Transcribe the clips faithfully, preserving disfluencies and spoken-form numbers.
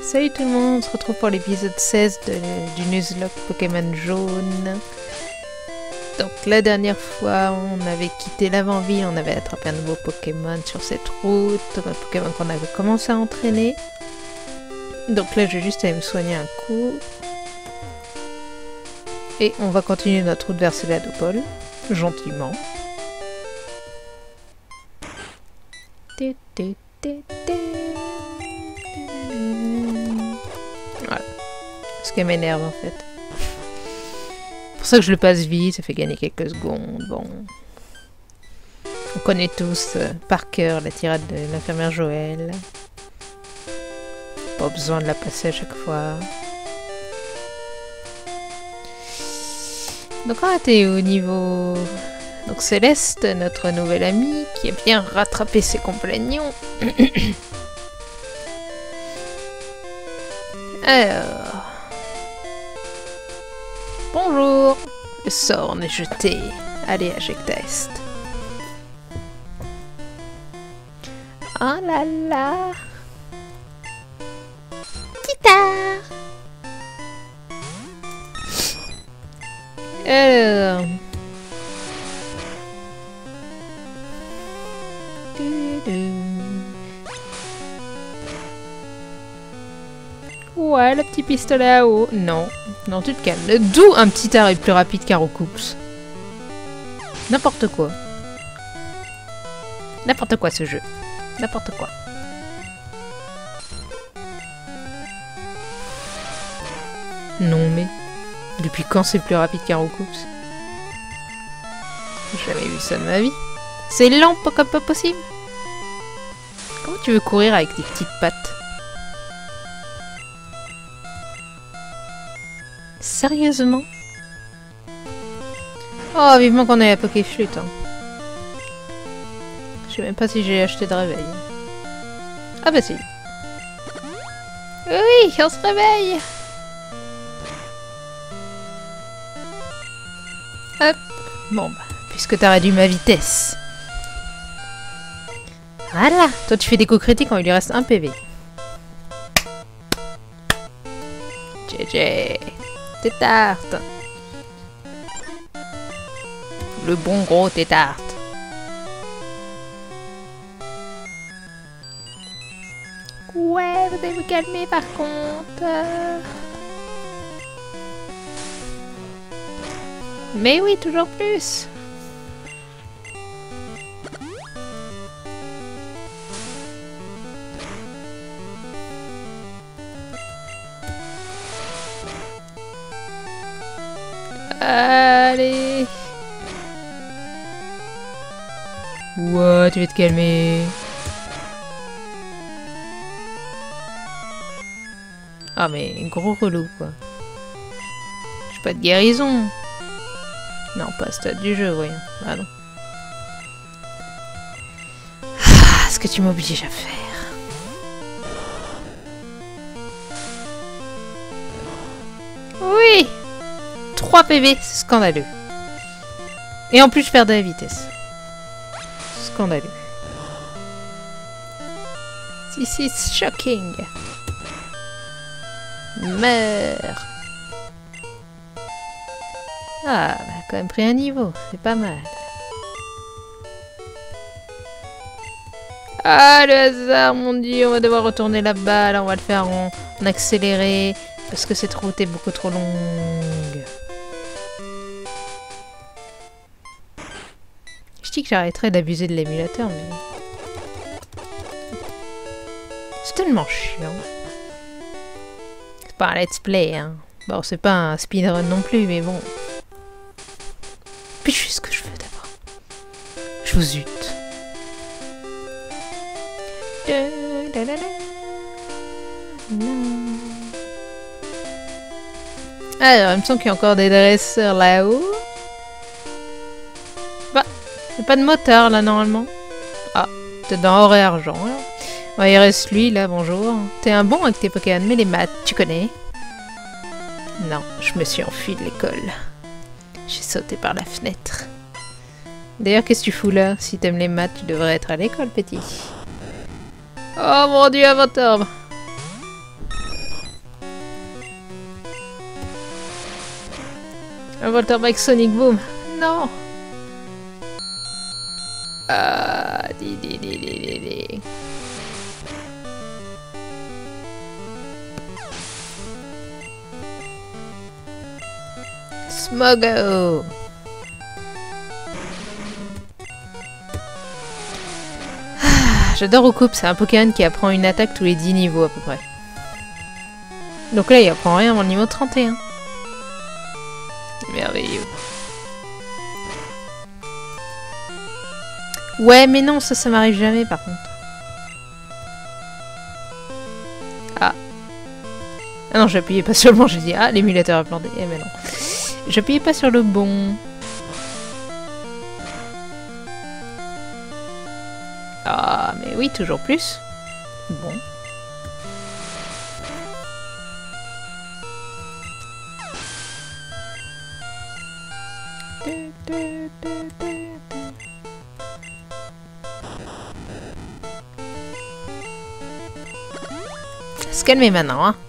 Salut tout le monde, on se retrouve pour l'épisode seize de, du Nuzlocke Pokémon jaune. Donc la dernière fois, on avait quitté l'avant-ville, on avait attrapé un nouveau Pokémon sur cette route, un Pokémon qu'on avait commencé à entraîner. Donc là, je vais juste aller me soigner un coup. Et on va continuer notre route vers Céladopole, gentiment. Voilà. Ce qui m'énerve en fait. C'est pour ça que je le passe vite, ça fait gagner quelques secondes. Bon. On connaît tous euh, par cœur la tirade de l'infirmière Joël. Pas besoin de la passer à chaque fois. Donc on a été au niveau... Donc Céleste, notre nouvelle amie, qui a bien rattrapé ses compagnons. Alors... Bonjour. Le sort en est jeté. Allez, à Jectest. Oh là là. Guitare. Alors... Ouais, le petit pistolet à eau. Non, non, tu te calmes. D'où un petit arrêt plus rapide qu'Arocoops. N'importe quoi. N'importe quoi ce jeu. N'importe quoi. Non mais... Depuis quand c'est plus rapide qu'Arocoops? J'ai jamais vu ça de ma vie. C'est lent comme pas possible. Comment tu veux courir avec tes petites pattes? Sérieusement? Oh, vivement qu'on ait la Pokéflûte. Hein. Je sais même pas si j'ai acheté de réveil. Ah bah si. Oui, on se réveille. Hop. Bon bah, puisque t'as réduit ma vitesse. Voilà. Toi tu fais des coups critiques quand il lui reste un P V. G G. Tétarte. Le bon gros tétarte. Ouais, vous allez vous calmer par contre. Mais oui, toujours plus. Allez. Ouah, tu vas te calmer. Ah mais gros relou quoi. J'ai pas de guérison. Non, pas à stade du jeu, voyons. Ah non. Ah, ce que tu m'obliges à faire. Oui. trois P V, c'est scandaleux. Et en plus, je perds de la vitesse. Scandaleux. This is shocking. Meurs. Ah, on a quand même pris un niveau, c'est pas mal. Ah, le hasard, mon dieu, on va devoir retourner là-bas. Là, on va le faire en, en accéléré, parce que cette route est beaucoup trop longue. Je dis que j'arrêterai d'abuser de l'émulateur, mais... C'est tellement chiant. C'est pas un let's play, hein. Bon, c'est pas un speedrun non plus, mais bon... Puis je fais ce que je veux d'abord. Je vous zute. Alors, il me semble qu'il y a encore des dresseurs là-haut. Bah, il n'y a pas de moteur là normalement. Ah, t'es dans or et argent. Là. Ouais, il reste lui là, bonjour. T'es un bon avec tes Pokémon, mais les maths, tu connais? Non, je me suis enfui de l'école. J'ai sauté par la fenêtre. D'ailleurs, qu'est-ce que tu fous là? Si t'aimes les maths, tu devrais être à l'école, petit. Oh mon dieu, Avatorbe! Un Volterbike Sonic Boom. Non. Ah, di, di, di, di, di, di. Smogo. J'adore Okup, c'est un Pokémon qui apprend une attaque tous les dix niveaux à peu près. Donc là, il apprend rien avant le niveau trente et un. Merveilleux. Ouais, mais non, ça, ça m'arrive jamais par contre. Ah. Ah non, j'appuyais pas sur le bon, j'ai dit, ah, l'émulateur a planté. Eh mais non. J'appuyais pas sur le bon. Ah, mais oui, toujours plus. Bon. Se calmer maintenant, hein.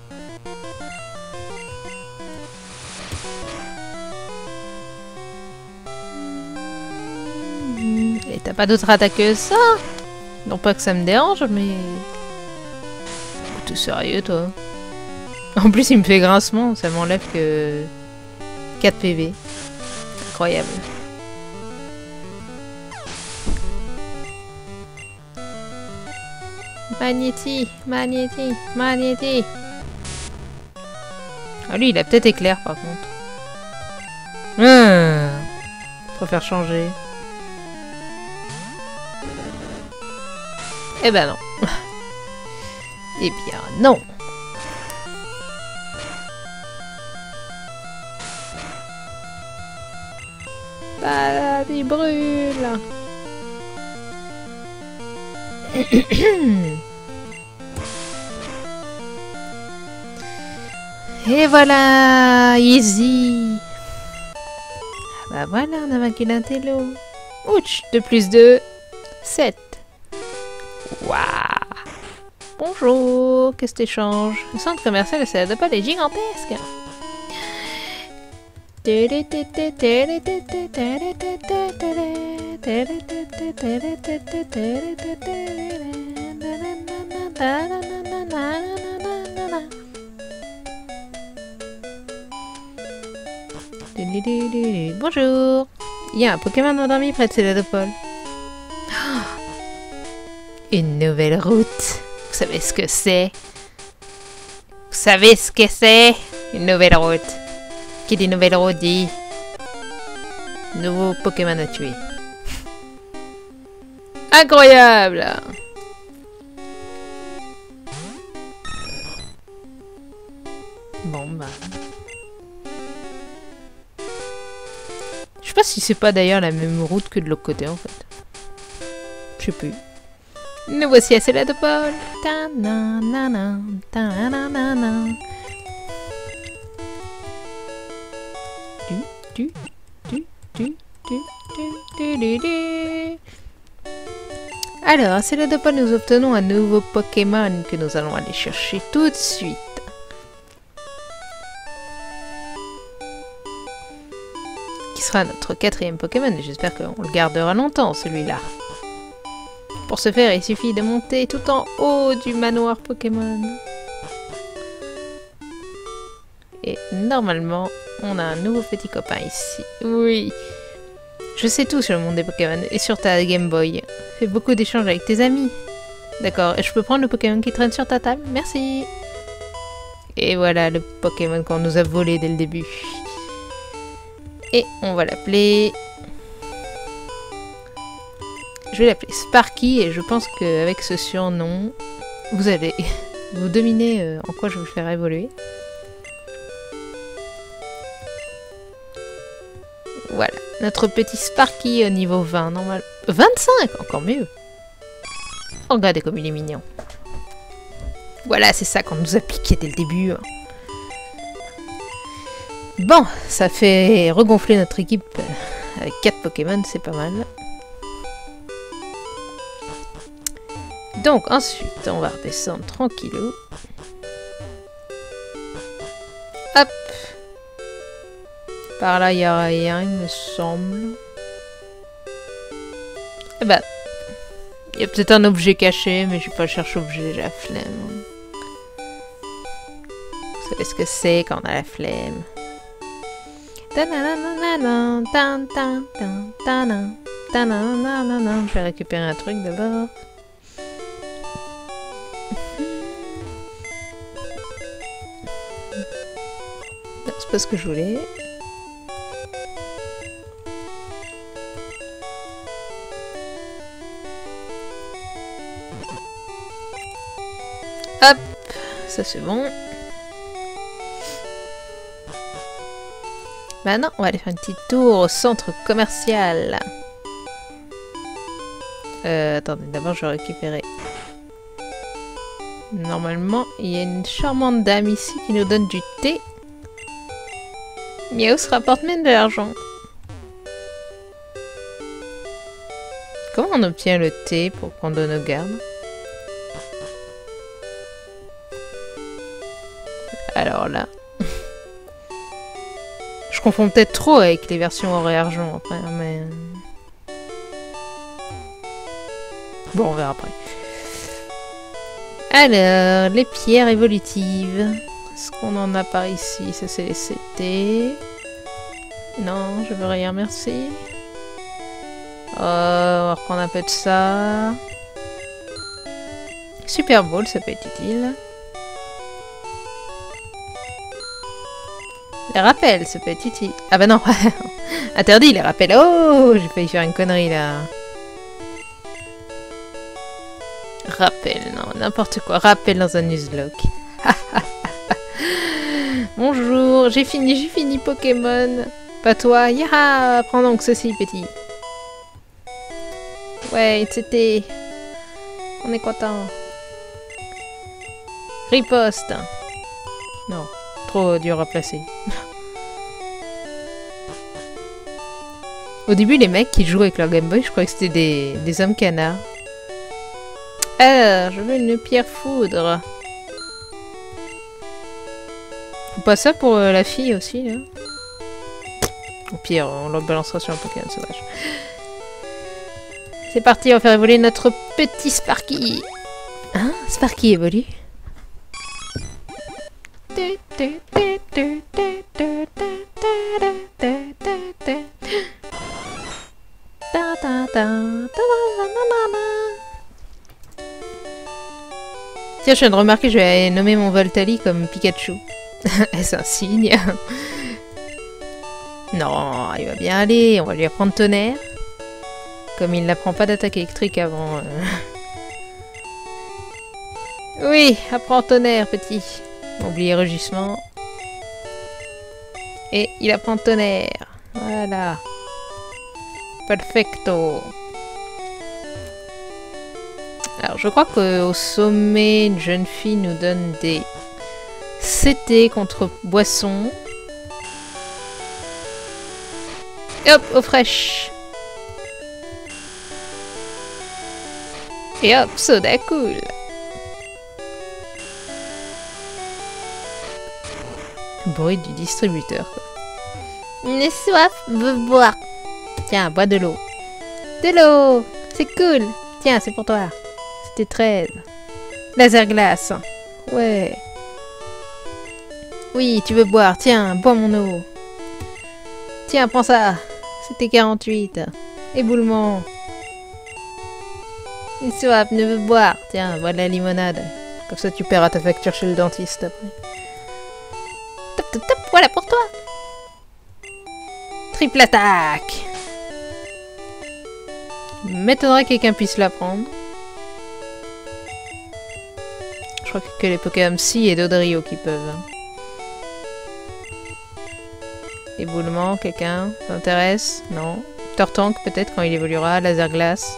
Et t'as pas d'autre attaque que ça? Non pas que ça me dérange, mais... T'es sérieux, toi? En plus, il me fait grincement, ça m'enlève que... quatre P V. Incroyable. Magnéti, Magnéti, Magnéti. Ah lui, il a peut-être éclair par contre. Hum, faut faire changer. Eh ben non. Eh bien non. Bah, il brûle. Et voilà, easy. Bah voilà, on a vaincu l'intello. Ouch, deux plus deux, sept. Waouh. Bonjour, qu'est-ce que t'échanges? Le centre commercial de Céladopole est gigantesque. Bonjour. Il y a un Pokémon endormi près de Céladopole. Une nouvelle route. Vous savez ce que c'est? Vous savez ce que c'est? Une nouvelle route. Qui dit nouvelle route dit... Nouveau Pokémon à tuer. Incroyable! Bon bah... Je sais pas si c'est pas d'ailleurs la même route que de l'autre côté en fait. Je sais plus. Nous voici à Céladopole. Ta-na-na-na, ta-na-na-na. Du, du, du, du, du, du, du, du. Alors, à Céladopole, nous obtenons un nouveau Pokémon que nous allons aller chercher tout de suite. Qui sera notre quatrième Pokémon. J'espère qu'on le gardera longtemps, celui-là. Pour ce faire, il suffit de monter tout en haut du manoir Pokémon. Et normalement, on a un nouveau petit copain ici. Oui. Je sais tout sur le monde des Pokémon et sur ta Game Boy. Fais beaucoup d'échanges avec tes amis. D'accord, et je peux prendre le Pokémon qui traîne sur ta table? Merci. Et voilà le Pokémon qu'on nous a volé dès le début. Et on va l'appeler... Je vais l'appeler Sparky et je pense qu'avec ce surnom, vous allez vous dominer euh, en quoi je vais le faire évoluer. Voilà, notre petit Sparky au niveau vingt, normal. vingt-cinq, encore mieux. Oh, regardez comme il est mignon. Voilà, c'est ça qu'on nous a piqué dès le début. Bon, ça fait regonfler notre équipe avec quatre Pokémon, c'est pas mal. Donc ensuite, on va redescendre tranquillou. Hop. Par là, il n'y a rien, il me semble. Eh ben, il y a peut-être un objet caché, mais je vais pas chercher objet, j'ai la flemme. Vous savez ce que c'est quand on a la flemme. Je vais récupérer un truc d'abord. C'est pas ce que je voulais. Hop, ça c'est bon. Maintenant, on va aller faire un petit tour au centre commercial. Euh, attendez, d'abord je vais récupérer. Normalement, il y a une charmante dame ici qui nous donne du thé. Miaou se rapporte même de l'argent. Comment on obtient le thé pour qu'on donne aux gardes? Alors là... Je confonds peut-être trop avec les versions or et argent après, mais... Bon, on verra après. Alors, les pierres évolutives. Est-ce qu'on en a par ici? Ça, c'est les C T. Non, je veux rien, merci. Euh, on va reprendre un peu de ça. Super Ball, ça peut être utile. Les rappels, ça peut être utile. Ah bah non, interdit les rappels. Oh, j'ai failli faire une connerie là. Rappel, non, n'importe quoi. Rappel dans un nuzlocke. Bonjour, j'ai fini, j'ai fini Pokémon. Pas toi. Yaha, prends donc ceci, petit. Ouais, c'était... On est content. Riposte. Non, trop dur à placer. Au début, les mecs qui jouent avec leur Game Boy, je croyais que c'était des, des hommes canards. Alors, je veux une pierre foudre. Faut pas ça pour euh, la fille aussi, là. Au pire, on le balancera sur un Pokémon sauvage. C'est parti, on va faire évoluer notre petit Sparky. Hein? Sparky évolue. Tiens, je viens de remarquer, je vais nommer mon Voltali comme Pikachu. Est-ce un signe? Non, il va bien aller. On va lui apprendre tonnerre. Comme il n'apprend pas d'attaque électrique avant. Euh... Oui, apprends tonnerre, petit. Oubliez rugissement. Et il apprend tonnerre. Voilà. Perfecto. Alors, je crois qu'au sommet, une jeune fille nous donne des C T contre boisson. Et hop, eau fraîche. Et hop, soda cool. Bruit du distributeur, quoi. J'ai soif, veux boire. Tiens, bois de l'eau. De l'eau, c'est cool. Tiens, c'est pour toi. C'était treize. Laser glace. Ouais. Oui, tu veux boire. Tiens, bois mon eau. Tiens, prends ça. C'était quarante-huit. Éboulement. Une soif, ne veux boire. Tiens, bois de la limonade. Comme ça, tu paieras ta facture chez le dentiste après. Top, top, top. Voilà pour toi. Triple attaque. M'étonnerait que quelqu'un puisse la prendre. Je crois que les Pokémon Psy et Dodrio qui peuvent. Éboulement, quelqu'un s'intéresse? Non. Tortank peut-être quand il évoluera. Laser glace.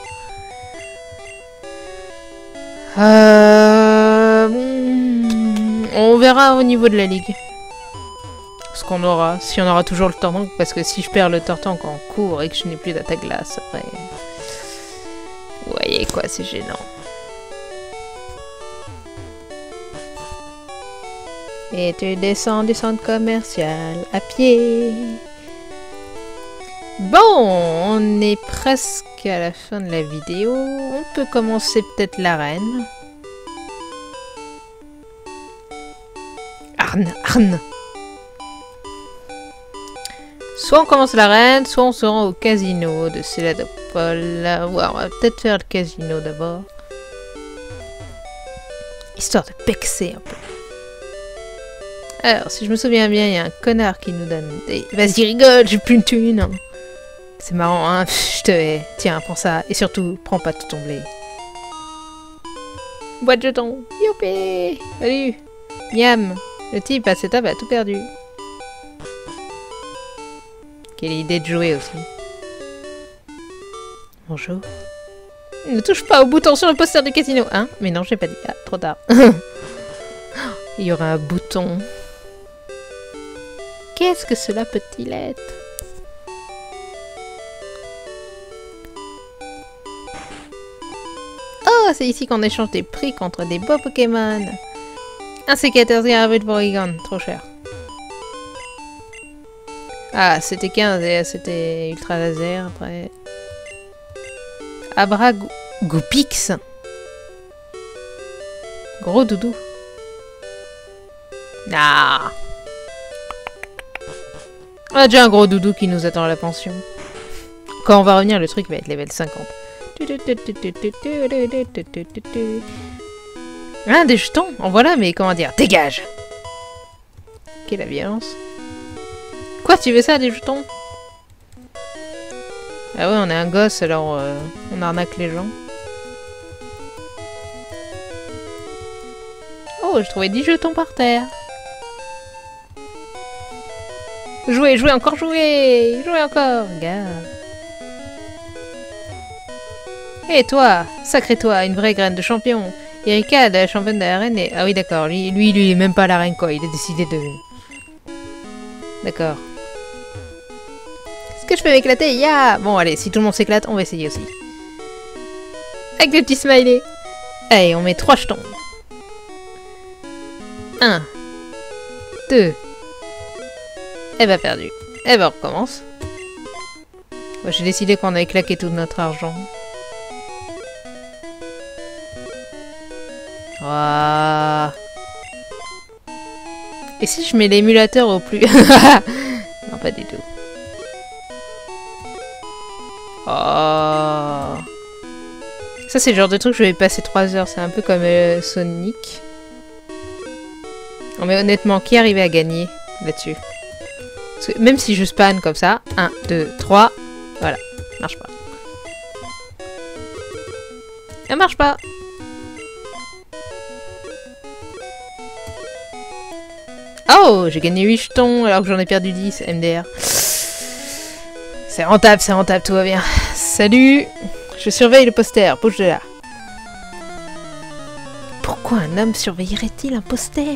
Euh... On verra au niveau de la ligue. Ce qu'on aura. Si on aura toujours le Tortank. Parce que si je perds le Tortank en cours et que je n'ai plus d'attaque glace après... Vous voyez quoi, c'est gênant. Et tu descends du centre commercial à pied. Bon, on est presque à la fin de la vidéo. On peut commencer peut-être l'arène. Arne, Arne. Soit on commence l'arène, soit on se rend au casino de Céladopol. Ouais, on va peut-être faire le casino d'abord. Histoire de pexer un peu. Alors, si je me souviens bien, il y a un connard qui nous donne des... Vas-y, rigole, j'ai plus une thune. C'est marrant, hein. Pff, je te hais. Tiens, prends ça. Et surtout, prends pas tout ton blé. Boîte de jetons. Youpi. Salut. Miam. Le type à cette table a tout perdu. Quelle idée de jouer aussi. Bonjour. Ne touche pas au bouton sur le poster du casino. Hein? Mais non, j'ai pas dit. Ah, trop tard. Il y aura un bouton. Qu'est-ce que cela peut-il être? Oh, c'est ici qu'on échange des prix contre des beaux Pokémon. Un C quatorze gravé de Porygon, trop cher. Ah, c'était quinze et c'était Ultra Laser après. Abra Goupix. Gros doudou. Ah. On a déjà un gros doudou qui nous attend à la pension. Quand on va revenir, le truc va être level cinquante. Ah, des jetons. En voilà, mais comment dire? Dégage. Quelle la violence. Quoi, tu veux ça, des jetons? Ah ouais, on est un gosse, alors euh, on arnaque les gens. Oh, j'ai trouvé dix jetons par terre. Jouez, jouez, encore jouez. Jouez encore, regarde. Hé hey, toi, sacré toi, une vraie graine de champion. Erika, la championne de l'arène, et... Ah oui d'accord, lui, lui, lui, il est même pas à l'arène quoi, il a décidé de... D'accord. Est-ce que je peux m'éclater? Yeah. Bon allez, si tout le monde s'éclate, on va essayer aussi. Avec le petit smiley. Allez, on met trois jetons. Un. Deux. Eh ben perdu. Eh ben on recommence. Bon, j'ai décidé qu'on avait claqué tout notre argent. Wow. Et si je mets l'émulateur au plus... Non, pas du tout. Oh. Ça, c'est le genre de truc que je vais passer trois heures. C'est un peu comme euh, Sonic. Non, mais honnêtement, qui arrivait à gagner là-dessus? Même si je spanne comme ça, un, deux, trois, voilà, marche pas. Ça marche pas. Oh, j'ai gagné huit jetons alors que j'en ai perdu dix, M D R. C'est rentable, c'est rentable, tout va bien. Salut, je surveille le poster, bouge de là. Pourquoi un homme surveillerait-il un poster?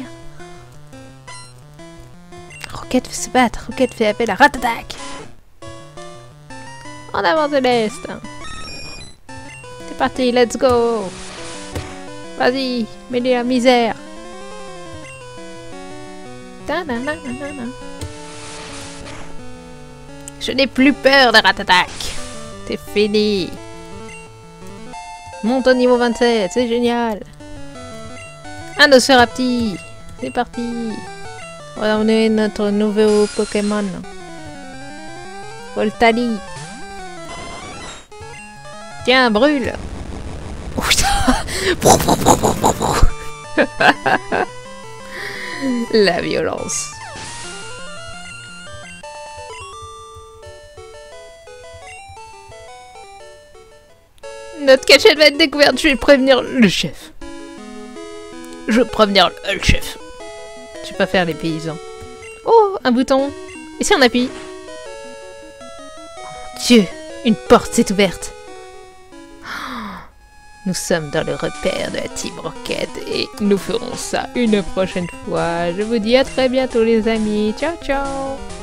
Rocket fait se battre, Rocket fait appel à Ratatak. En avant de l'Est. C'est parti, let's go. Vas-y, mets-lui la misère. Je n'ai plus peur de Ratatak. C'est fini. Monte au niveau vingt-sept, c'est génial. Un Nosferapti. C'est parti. On est notre nouveau Pokémon. Voltali. Tiens, brûle. Oh, la violence. Notre cachette va être découverte. Je vais prévenir le chef. Je vais prévenir le chef. Je vais pas faire les paysans. Oh, un bouton. Et si on appuie? Oh, Dieu, une porte s'est ouverte. Nous sommes dans le repère de la Team Rocket et nous ferons ça une prochaine fois. Je vous dis à très bientôt les amis. Ciao, ciao.